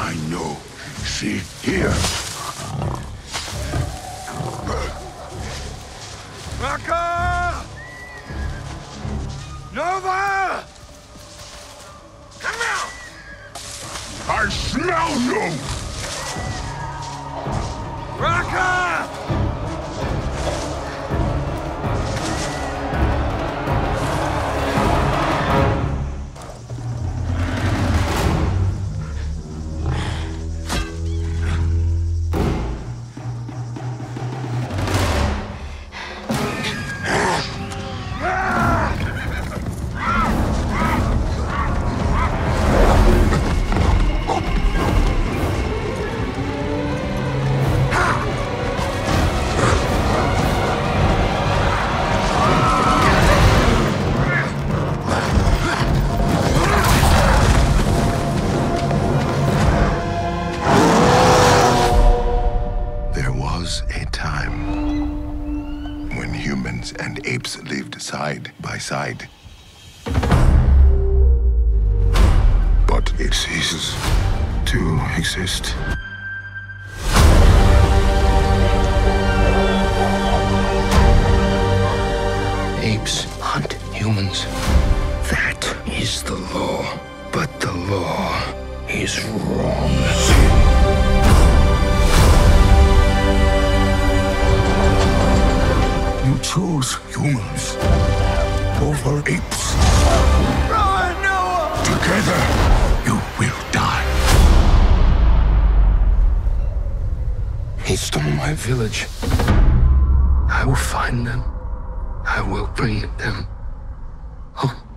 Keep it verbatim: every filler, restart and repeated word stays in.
I know. See, here. Raka! Nova! Come out! I smell you! Raka! There was a time when humans and apes lived side by side. But it ceases to exist. Apes hunt humans. That is the law. But the law is wrong. You chose humans over apes. Run, Noah! Together, you will die. He stole my village. I will find them. I will bring them home.